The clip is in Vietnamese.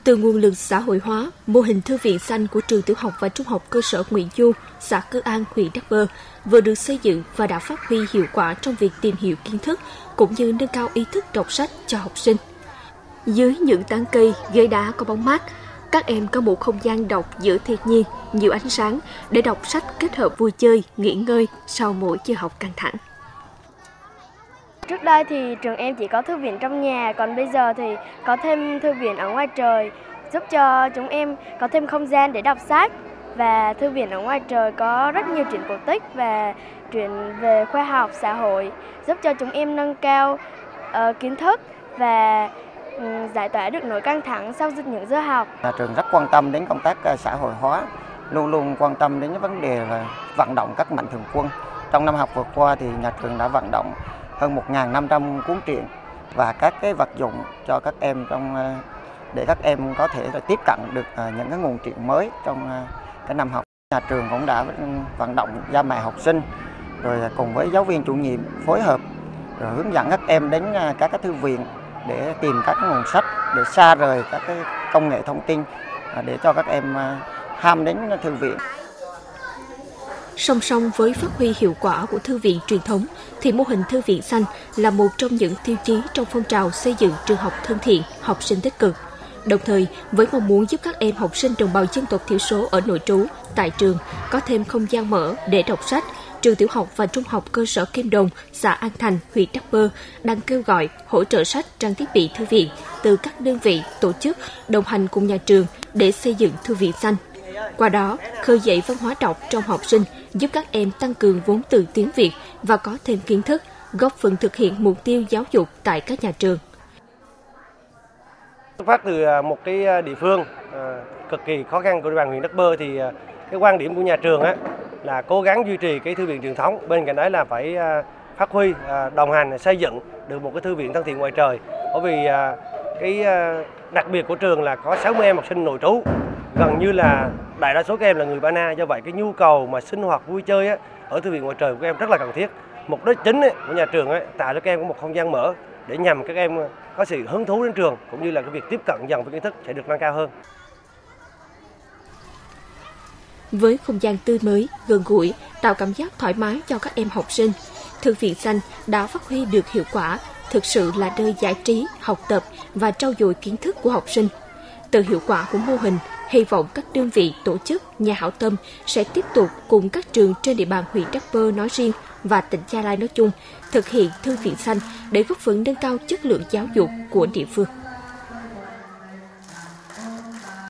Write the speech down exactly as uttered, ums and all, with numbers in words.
Từ nguồn lực xã hội hóa, mô hình thư viện xanh của trường tiểu học và trung học cơ sở Nguyễn Du, xã Cư An, huyện Đắc Bơ vừa được xây dựng và đã phát huy hiệu quả trong việc tìm hiểu kiến thức cũng như nâng cao ý thức đọc sách cho học sinh. Dưới những tán cây, ghế đá có bóng mát, các em có một không gian đọc giữa thiên nhiên, nhiều ánh sáng để đọc sách kết hợp vui chơi, nghỉ ngơi sau mỗi giờ học căng thẳng. Trước đây thì trường em chỉ có thư viện trong nhà, còn bây giờ thì có thêm thư viện ở ngoài trời, giúp cho chúng em có thêm không gian để đọc sách. Và thư viện ở ngoài trời có rất nhiều truyện cổ tích và truyện về khoa học, xã hội, giúp cho chúng em nâng cao uh, kiến thức và um, giải tỏa được nỗi căng thẳng sau những giờ học. Nhà trường rất quan tâm đến công tác xã hội hóa, luôn luôn quan tâm đến vấn đề là vận động các mạnh thường quân. Trong năm học vừa qua thì nhà trường đã vận động hơn một nghìn năm trăm cuốn truyện và các cái vật dụng cho các em trong để các em có thể là tiếp cận được những cái nguồn truyện mới trong cái năm học. Nhà trường cũng đã vận động cha mẹ học sinh rồi cùng với giáo viên chủ nhiệm phối hợp rồi hướng dẫn các em đến các cái thư viện để tìm các cái nguồn sách để xa rời các cái công nghệ thông tin để cho các em ham đến thư viện. Song song với phát huy hiệu quả của thư viện truyền thống, thì mô hình thư viện xanh là một trong những tiêu chí trong phong trào xây dựng trường học thân thiện, học sinh tích cực. Đồng thời, với mong muốn giúp các em học sinh đồng bào dân tộc thiểu số ở nội trú, tại trường có thêm không gian mở để đọc sách, trường tiểu học và trung học cơ sở Kim Đồng, xã An Thành, huyện Đắc Bơ đang kêu gọi hỗ trợ sách, trang thiết bị thư viện từ các đơn vị, tổ chức đồng hành cùng nhà trường để xây dựng thư viện xanh. Qua đó, khơi dậy văn hóa đọc trong học sinh, giúp các em tăng cường vốn từ tiếng Việt và có thêm kiến thức, góp phần thực hiện mục tiêu giáo dục tại các nhà trường. Xuất phát từ một cái địa phương cực kỳ khó khăn của địa bàn huyện Đắc Bơ thì cái quan điểm của nhà trường á là cố gắng duy trì cái thư viện truyền thống, bên cạnh đấy là phải phát huy, đồng hành xây dựng được một cái thư viện thân thiện ngoài trời. Bởi vì cái đặc biệt của trường là có sáu mươi em học sinh nội trú, gần như là đại đa số các em là người Ba Na, do vậy cái nhu cầu mà sinh hoạt vui chơi á, ở thư viện ngoài trời của các em rất là cần thiết. Mục đích chính ấy, của nhà trường ấy, tạo cho các em có một không gian mở để nhằm các em có sự hứng thú đến trường cũng như là cái việc tiếp cận dần với kiến thức sẽ được nâng cao hơn. Với không gian tươi mới, gần gũi, tạo cảm giác thoải mái cho các em học sinh, thư viện xanh đã phát huy được hiệu quả, thực sự là nơi giải trí, học tập và trau dồi kiến thức của học sinh. Từ hiệu quả của mô hình, hy vọng các đơn vị, tổ chức, nhà hảo tâm sẽ tiếp tục cùng các trường trên địa bàn huyện Đắc Bơ nói riêng và tỉnh Gia Lai nói chung thực hiện thư viện xanh để góp phần nâng cao chất lượng giáo dục của địa phương.